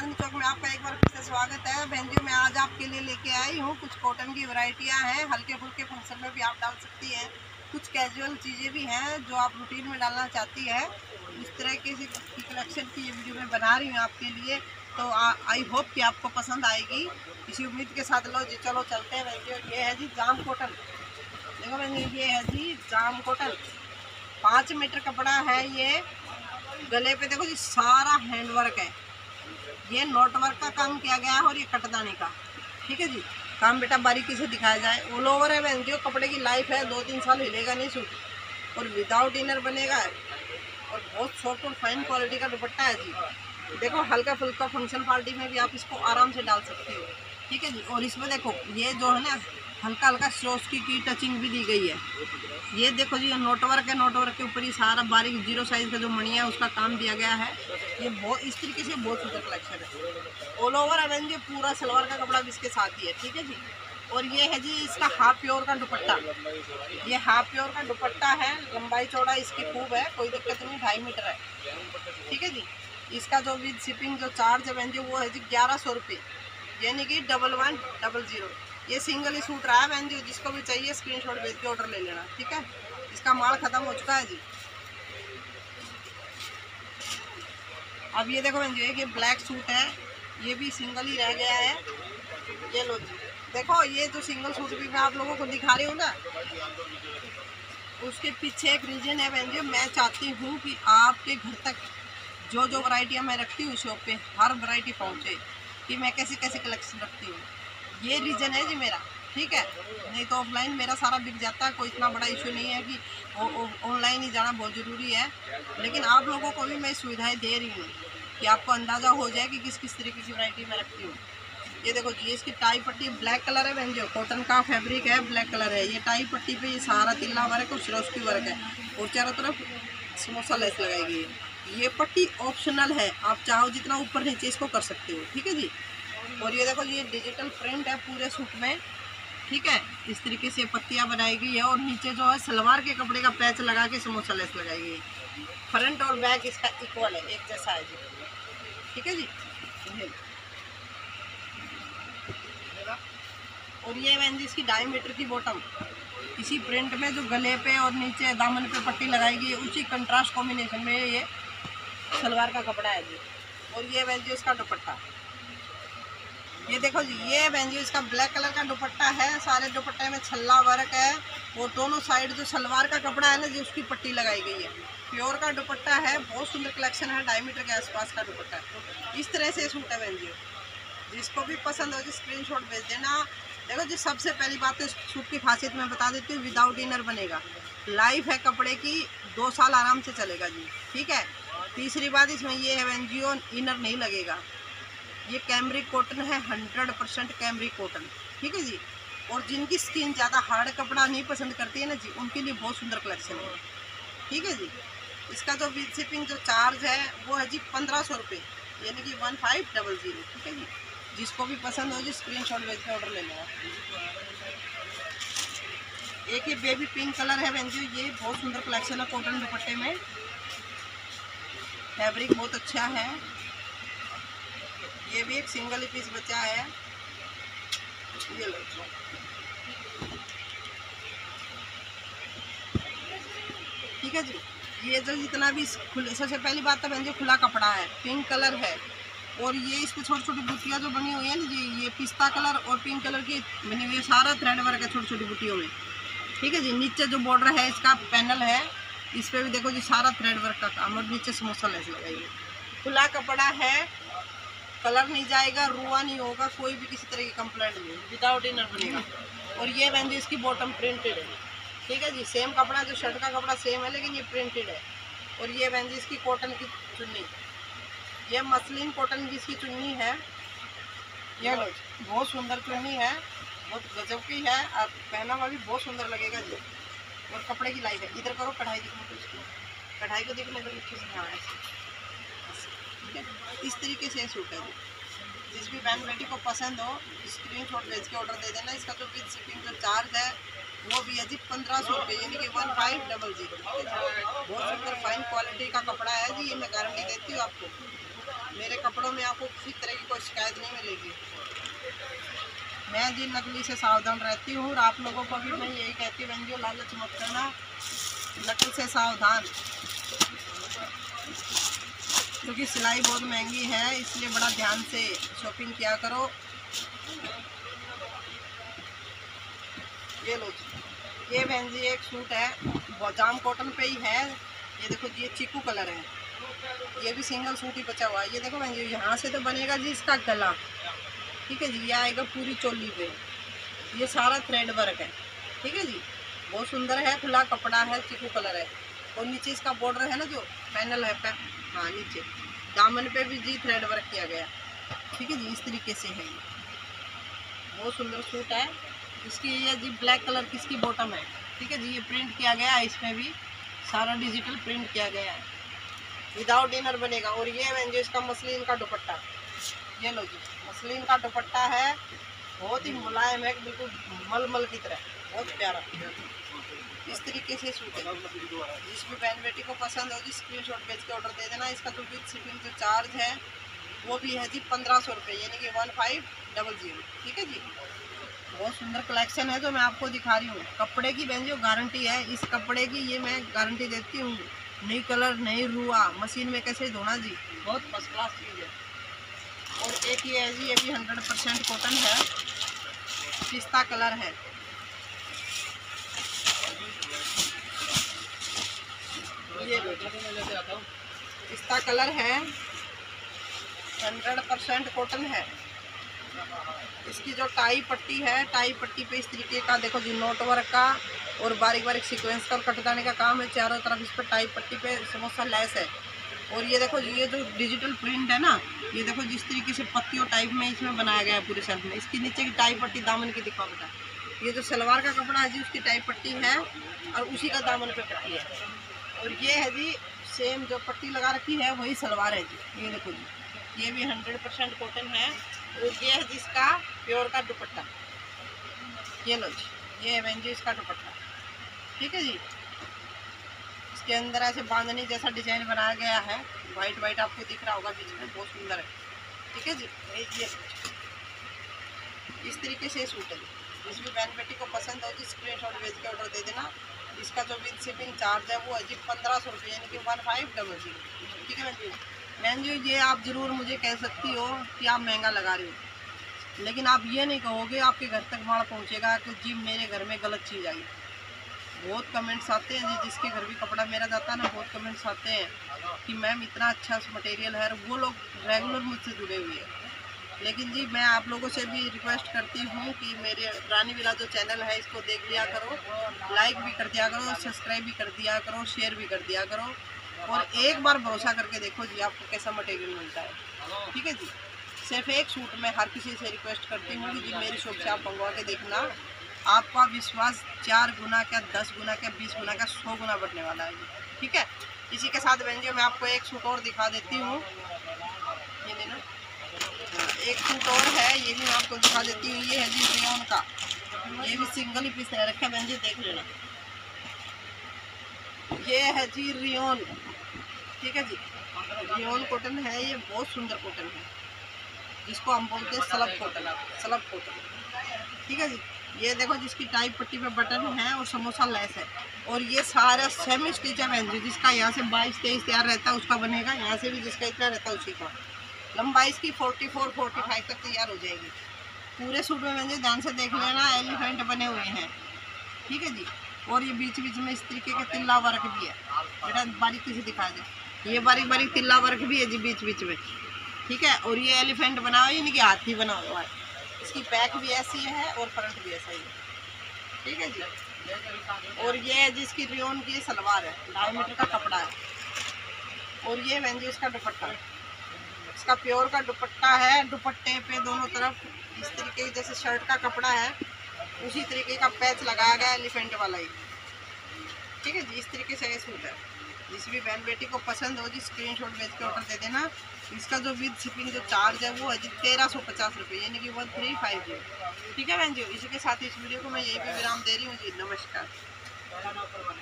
चांदनी चौक में आपका एक बार फिर से स्वागत है। बहन जी, मैं आज आपके लिए लेके आई हूँ कुछ कॉटन की वैरायटियाँ हैं। हल्के फुल्के फंक्शन में भी आप डाल सकती हैं, कुछ कैजुअल चीज़ें भी हैं जो आप रूटीन में डालना चाहती है। इस तरह की कलेक्शन की ये वीडियो मैं बना रही हूँ आपके लिए, तो आई होप कि आपको पसंद आएगी। इसी उम्मीद के साथ लो जी, चलो चलते हैं बहन जी। ये है जी जाम कॉटन। देखो बहन जी, ये है जी जाम कॉटन, 5 मीटर कपड़ा है। ये गले पे देखो जी सारा हैंडवर्क है, ये नोट वर्क का काम किया गया है और ये कटदाने का। ठीक है जी, काम बेटा बारीकी से दिखाया जाए। ऑल ओवर है बहन जी, कपड़े की लाइफ है 2-3 साल, हिलेगा नहीं सूट, और विदाउट इनर बनेगा है, और बहुत सॉफ्ट और फाइन क्वालिटी का दुपट्टा है जी। देखो हल्का फुल्का फंक्शन पार्टी में भी आप इसको आराम से डाल सकती हो। ठीक है जी, और इसमें देखो ये जो है ना हल्का हल्का स्ट्रोस की टचिंग भी दी गई है। ये देखो जी, नोटवर्क है, नोटवर्क के ऊपर ये सारा बारीक जीरो साइज का जो मणिया है उसका काम दिया गया है। ये बहुत इस तरीके से बहुत सुंदर कलेक्शन है। ऑल ओवर अरेंज पूरा सलवार का कपड़ा भी इसके साथ ही है। ठीक है जी, और ये है जी इसका हाफ प्योर का दुपट्टा। ये हाफ प्योर का दुपट्टा है, लंबाई चौड़ा इसकी खूब है, कोई दिक्कत नहीं, 2.5 मीटर है। ठीक है जी, इसका जो विद शिपिंग जो चार्ज है बहन जी वो है जी 1100 रुपये, यानी कि 1100। ये सिंगल ही सूट रहा है बहन जी, जिसको भी चाहिए स्क्रीनशॉट भेज के ऑर्डर ले लेना। ठीक है, इसका माल खत्म हो चुका है जी। अब ये देखो बहन जी, ये ब्लैक सूट है, ये भी सिंगल ही रह गया है। ये लो जी, देखो ये जो सिंगल सूट भी मैं आप लोगों को दिखा रही हूँ ना, उसके पीछे एक रीजन है बहन जी। मैं चाहती हूँ कि आपके घर तक जो जो वैरायटियाँ मैं रखती हूँ शॉप पे, हर वैरायटी पहुँचे, कि मैं कैसी कैसी कलेक्शन रखती हूँ। ये रीज़न है जी मेरा। ठीक है, नहीं तो ऑफलाइन मेरा सारा बिक जाता है, कोई इतना बड़ा इशू नहीं है कि ऑनलाइन ही जाना बहुत ज़रूरी है। लेकिन आप लोगों को भी मैं सुविधाएं दे रही हूँ कि आपको अंदाज़ा हो जाए कि किस किस तरीके की वैरायटी मैं रखती हूँ। ये देखो जी, इसकी टाई पट्टी ब्लैक कलर है बहन जी, कॉटन का फैब्रिक है, ब्लैक कलर है। ये टाई पट्टी पे ये सारा तिल्ला वर्क और सिरोस्की वर्क है, और चारों तरफ समोसा लेस लगाई गई है। ये पट्टी ऑप्शनल है, आप चाहो जितना ऊपर नीचे इसको कर सकते हो। ठीक है जी, और ये देखो ये डिजिटल प्रिंट है पूरे सूट में। ठीक है, इस तरीके से पत्तियां बनाई गई है, और नीचे जो है सलवार के कपड़े का पैच लगा के समोसा लेस लगाई गई है। फ्रंट और बैक इसका इक्वल है, एक जैसा है जी। ठीक है जी, और ये बहन जी इसकी 2.5 मीटर की बॉटम, इसी प्रिंट में जो गले पे और नीचे दामन पे पट्टी लगाई गई है, उसी कंट्रास्ट कॉम्बिनेशन में ये सलवार का कपड़ा है जी। और ये बहन जी उसका दुपट्टा, ये देखो जी, ये बहन जी इसका ब्लैक कलर का दुपट्टा है। सारे दुपट्टे में छल्ला वर्क है, और दोनों साइड जो सलवार का कपड़ा है ना जी उसकी पट्टी लगाई गई है। प्योर का दुपट्टा है, बहुत सुंदर कलेक्शन है, 2.5 मीटर के आसपास का दुपट्टा है। इस तरह से सूट है बहन जी, जिसको भी पसंद हो जी स्क्रीनशॉट भेज देना। देखो जी, सबसे पहली बात तो इस सूट की खासियत मैं बता देती हूँ, विदाउट इनर बनेगा, लाइफ है कपड़े की, 2 साल आराम से चलेगा जी। ठीक है, तीसरी बात इसमें ये है बहन जी, इनर नहीं लगेगा। ये कैमरिक कॉटन है, 100% कैमरिक कॉटन। ठीक है जी, और जिनकी स्किन ज़्यादा हार्ड कपड़ा नहीं पसंद करती है ना जी, उनके लिए बहुत सुंदर कलेक्शन है। ठीक है जी, इसका जो विद शिपिंग जो चार्ज है वो है जी 1500 रुपये, यानी कि 1500। ठीक है जी, जिसको भी पसंद हो जी स्क्रीनशॉट भेज के ऑर्डर ले लेना। एक ये बेबी पिंक कलर है बहन जी, ये बहुत सुंदर कलेक्शन है कॉटन दुपट्टे में, फैब्रिक बहुत अच्छा है। ये भी एक सिंगल ही पीस बचा है। ये लो, ठीक है जी, ये जो जितना भी खुले, सबसे पहली बात तो बहन जी खुला कपड़ा है, पिंक कलर है, और ये इसकी छोटी छोटी बुटियाँ जो बनी हुई है ना जी, ये पिस्ता कलर और पिंक कलर की बनी हुई है, सारा थ्रेड वर्क है छोटी छोटी बुटियों में। ठीक है जी, नीचे जो बॉर्डर है इसका पैनल है, इस पर भी देखो जी सारा थ्रेड वर्क का काम, और नीचे समोसा लेस लगाई है। खुला कपड़ा है, कलर नहीं जाएगा, रुआ नहीं होगा, कोई भी किसी तरह की कंप्लेंट नहीं, विदाउट इनर बनेगा। और ये बहन जी इसकी बॉटम प्रिंटेड है। ठीक है जी, सेम कपड़ा, जो शर्ट का कपड़ा सेम है, लेकिन ये प्रिंटेड है। और ये बहन जी इसकी कॉटन की चुन्नी, ये मसलिन कॉटन की इसकी चुन्नी है। ये लो, बहुत सुंदर चुन्नी है, बहुत गजब की है, और पहना हुआ भी बहुत सुंदर लगेगा जी। और कपड़े की लाइफ है, इधर करो, कढ़ाई दिखने को, इसको कढ़ाई को देखने को अच्छे से। हाँ ऐसे, ठीक है, इस तरीके से सूट है जी। जिस भी बहन बेटी को पसंद हो स्क्रीनशॉट भेज के ऑर्डर दे देना। इसका जो विद शिपिंग जो चार्ज है वो भी है जी 1500 रुपये, यानी कि 1500। बहुत सुंदर फाइन क्वालिटी का कपड़ा है जी, ये मैं गारंटी देती हूँ आपको। मेरे कपड़ों में आपको किसी तरह की कोई शिकायत नहीं मिलेगी। मैं जी नकली से सावधान रहती हूँ और आप लोगों को भी मैं यही कहती हूँ, जो लालच मत करना, नकल से सावधान, क्योंकि सिलाई बहुत महंगी है, इसलिए बड़ा ध्यान से शॉपिंग किया करो। ये लो जी, ये बहन जी एक सूट है, जाम कॉटन पे ही है। ये देखो जी, ये चीकू कलर है, ये भी सिंगल सूट ही बचा हुआ है। ये देखो बहन जी, यहाँ से तो बनेगा जी इसका गला, ठीक है जी, ये आएगा पूरी चोली पे, ये सारा थ्रेड वर्क है, ठीक है जी, बहुत सुंदर है, खुला कपड़ा है, चीकू कलर है। और नीचे इसका बॉर्डर है ना, जो पैनल है हाँ नीचे दामन पे भी जी थ्रेड वर्क किया गया, ठीक है जी, इस तरीके से है। ये बहुत सुंदर सूट है। इसकी ये जी ब्लैक कलर की इसकी बॉटम है, ठीक है जी, ये प्रिंट किया गया है, इसमें भी सारा डिजिटल प्रिंट किया गया है, विदाउट इनर बनेगा। और ये जो इसका मसलिन का दुपट्टा, ये लो जी, मसलिन का दुपट्टा है, बहुत ही मुलायम है, बिल्कुल मलमल की तरह, बहुत प्यारा। इस तरीके से सूट है। जिस भी बहन बेटी को पसंद हो जी, स्क्रीनशॉट भेज के ऑर्डर दे देना। इसका जो विद शिपिंग जो चार्ज है वो भी है जी 1500 रुपये, यानी कि 1500, ठीक है जी। बहुत सुंदर कलेक्शन है जो मैं आपको दिखा रही हूँ। कपड़े की बहन जो गारंटी है, इस कपड़े की ये मैं गारंटी देती हूँ, नहीं कलर नहीं रुआ, मशीन में कैसे धोना जी, बहुत फर्स्ट क्लास चीज़ है। और एक ये है जी, ये भी 100% कॉटन है, पिस्ता कलर है, ये पिस्ता कलर है, 100% कॉटन है। इसकी जो टाई पट्टी है, टाई पट्टी पे इस तरीके का देखो जी नोट वर्क का और बारीक बारीक सीक्वेंस का और कटदाने का काम है चारों तरफ। इस पर टाई पट्टी पे समोसा लेस है। और ये देखो जी, ये जो डिजिटल प्रिंट है ना, ये देखो जिस तरीके से पत्तियों टाइप में इसमें बनाया गया है पूरे सेल्फ में। इसकी नीचे की टाई पट्टी दामन की दिखा बेटा, ये जो सलवार का कपड़ा है जी, उसकी टाई पट्टी है और उसी का दामन पे पट्टी है। और ये है जी सेम जो पट्टी लगा रखी है वही सलवार है जी, ये देखो जी, ये भी 100% कॉटन है। और ये है जिसका प्योर का दुपट्टा, ये लो जी, ये है बहन जी इसका दुपट्टा, ठीक है जी। इसके अंदर ऐसे बांधनी जैसा डिजाइन बनाया गया है, वाइट वाइट आपको दिख रहा होगा बीच में, बहुत सुंदर है, ठीक है जी। ये इस तरीके से सूट है। जिस भी बहन बेटी को पसंद हो जी, स्क्रीनशॉट भेज के ऑर्डर दे देना। इसका जो विद शिपिंग चार्ज है वो है जी 1500 रुपये, यानी कि 1500, ठीक है बहन जी। बहन जी ये आप ज़रूर मुझे कह सकती हो कि आप महंगा लगा रही हो, लेकिन आप ये नहीं कहोगे आपके घर तक माल पहुंचेगा कि जी मेरे घर में गलत चीज़ आई। बहुत कमेंट्स आते हैं जी, जिसके घर भी कपड़ा मेरा जाता है ना, बहुत कमेंट्स आते हैं कि मैम इतना अच्छा मटेरियल है, वो लोग रेगुलर मुझसे जुड़े हुए हैं। लेकिन जी मैं आप लोगों से भी रिक्वेस्ट करती हूँ कि मेरे रानी विला जो चैनल है इसको देख लिया करो, लाइक भी कर दिया करो, सब्सक्राइब भी कर दिया करो, शेयर भी कर दिया करो, और एक बार भरोसा करके देखो जी आपको कैसा मटेरियल मिलता है, ठीक है जी। सिर्फ एक सूट में हर किसी से रिक्वेस्ट करती हूँ कि जी मेरी शॉप से आप मंगवा के देखना, आपका विश्वास 4 गुना क्या 10 गुना क्या 20 गुना क्या 100 गुना बढ़ने वाला है, ठीक है। इसी के साथ बहन जी मैं आपको एक सूट और दिखा देती हूँ, ये लेना, एक सूट और है, ये भी मैं आपको दिखा देती हूँ। ये है जी रेयन का, ये भी सिंगल ही पीस है, रखे बहन जी देख लेना। ये है जी रेयन, ठीक है जी, रेयन कॉटन है, ये बहुत सुंदर कॉटन है, जिसको हम बोलते हैं सलब कॉटन, सलब कॉटन, ठीक है जी। ये देखो जिसकी टाइप पट्टी पे बटन है और समोसा लेस है, और ये सारा सेमी स्टिच है बहन जी, जिसका यहाँ से 22-23 तैयार रहता है उसका बनेगा, यहाँ से भी जिसका इतना रहता है उसी का। लंबाई इसकी 44-45 तक तैयार हो जाएगी। पूरे सूट में बहन जी ध्यान से देख लेना, एलिफेंट बने हुए हैं, ठीक है जी। और ये बीच बीच में इस तरीके का तिल्ला वर्क भी है, बेटा बारीकी से दिखा दे, ये बारीक बारीक तिल्ला वर्क भी है जी बीच बीच में, ठीक है। और ये एलिफेंट बना हुआ है, यानी कि हाथी बना हुआ है। इसकी बैक भी ऐसी है और फ्रंट भी ऐसा ही है, ठीक है जी। और ये है जिसकी रेयन की सलवार है, 2.5 मीटर का कपड़ा है। और ये बहन जी इसका दुपट्टा, इसका प्योर का दुपट्टा है। दुपट्टे पे दोनों तरफ इस तरीके जैसे शर्ट का कपड़ा है उसी तरीके का पैच लगाया गया एलिफेंट वाला ही, ठीक है जी। इस तरीके से ये सूट है। जिस भी बहन बेटी को पसंद हो जी स्क्रीनशॉट भेज के ऑर्डर दे देना। इसका जो विद शिपिंग जो चार्ज है वो है जी 1350 रुपये, यानी कि 1350, ठीक है बहन जी। इसी के साथ इस वीडियो को मैं यहीं पे विराम दे रही हूँ जी, नमस्कार।